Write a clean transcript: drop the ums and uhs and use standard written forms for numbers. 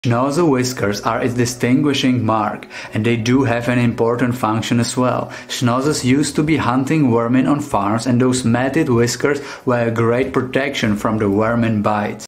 Schnauzer whiskers are its distinguishing mark, and they do have an important function as well. Schnauzers used to be hunting vermin on farms, and those matted whiskers were a great protection from the vermin bites.